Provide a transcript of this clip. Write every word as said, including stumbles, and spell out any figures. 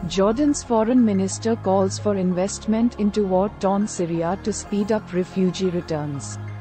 Jordan's foreign minister calls for investment into war-torn Syria to speed up refugee returns.